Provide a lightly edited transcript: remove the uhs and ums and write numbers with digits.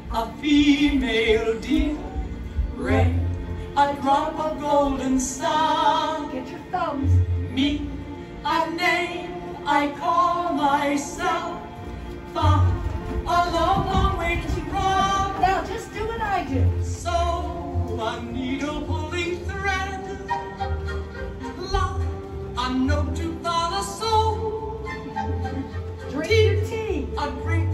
a female deer, rain, a drop of golden sun. Get your thumbs. Me, a name I call myself. Thought a long, long way to run. Now just do what I do. So a needle pulling thread, love, a note to follow. So Drink your tea. a drink